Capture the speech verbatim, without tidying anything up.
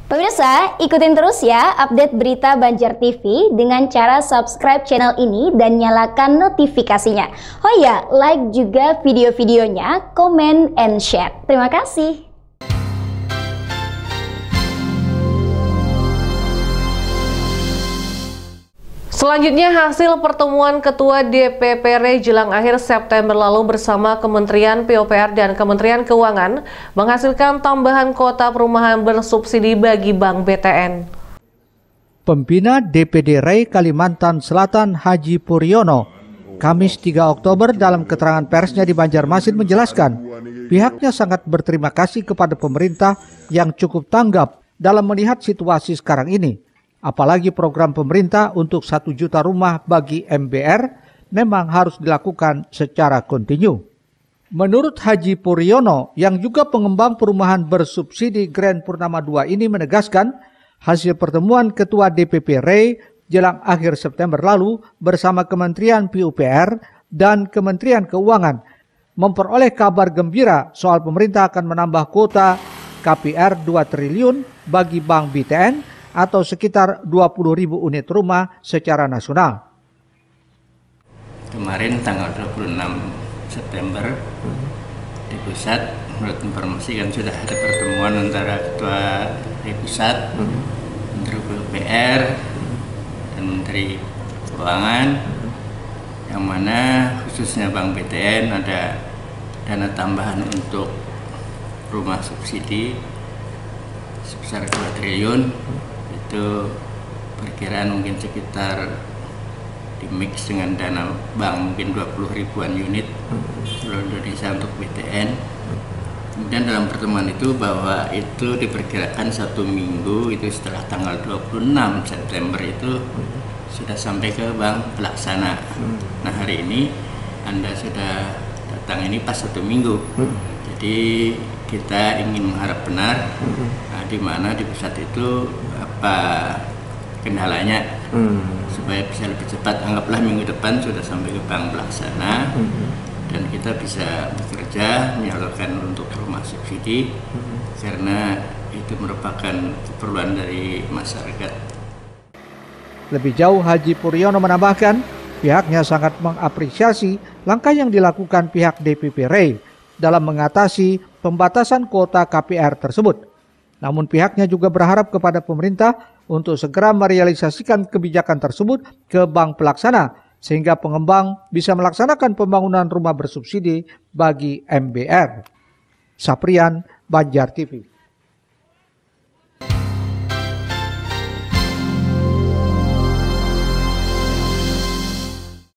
Pemirsa, ikutin terus ya update berita Banjar T V dengan cara subscribe channel ini dan nyalakan notifikasinya. Oh ya, like juga video-videonya, comment and share. Terima kasih. Selanjutnya, hasil pertemuan Ketua D P P R jelang akhir September lalu bersama Kementerian P U P R dan Kementerian Keuangan menghasilkan tambahan kuota perumahan bersubsidi bagi Bank B T N. Pembina D P D R I Kalimantan Selatan Haji Puryono, Kamis tiga Oktober dalam keterangan persnya di Banjarmasin menjelaskan, pihaknya sangat berterima kasih kepada pemerintah yang cukup tanggap dalam melihat situasi sekarang ini. Apalagi program pemerintah untuk satu juta rumah bagi M B R memang harus dilakukan secara kontinu. Menurut Haji Puryono yang juga pengembang perumahan bersubsidi Grand Purnama dua ini menegaskan hasil pertemuan Ketua D P P R I jelang akhir September lalu bersama Kementerian P U P R dan Kementerian Keuangan memperoleh kabar gembira soal pemerintah akan menambah kuota K P R dua triliun bagi Bank B T N atau sekitar dua puluh ribu unit rumah secara nasional. Kemarin tanggal dua puluh enam September di pusat, menurut informasi kan sudah ada pertemuan antara Ketua di pusat, Menteri P U P R, dan Menteri Keuangan, yang mana khususnya Bank B T N ada dana tambahan untuk rumah subsidi sebesar dua triliun. Itu perkiraan mungkin sekitar di mix dengan dana bank mungkin dua puluh ribuan unit seluruh Indonesia untuk B T N. Kemudian dalam pertemuan itu bahwa itu diperkirakan satu minggu itu setelah tanggal dua puluh enam September itu sudah sampai ke bank pelaksana. Nah, hari ini Anda sudah datang ini pas satu minggu. Jadi kita ingin mengharap benar nah, di mana di pusat itu apa kendalanya hmm. supaya bisa lebih cepat. Anggaplah minggu depan sudah sampai ke bank pelaksana hmm. dan kita bisa bekerja menyalurkan untuk rumah subsidi hmm. karena itu merupakan keperluan dari masyarakat. Lebih jauh, Haji Puryono menambahkan pihaknya sangat mengapresiasi langkah yang dilakukan pihak D P P R I dalam mengatasi pembatasan kuota K P R tersebut. Namun pihaknya juga berharap kepada pemerintah untuk segera merealisasikan kebijakan tersebut ke bank pelaksana sehingga pengembang bisa melaksanakan pembangunan rumah bersubsidi bagi M B R. Saprian, Banjar T V.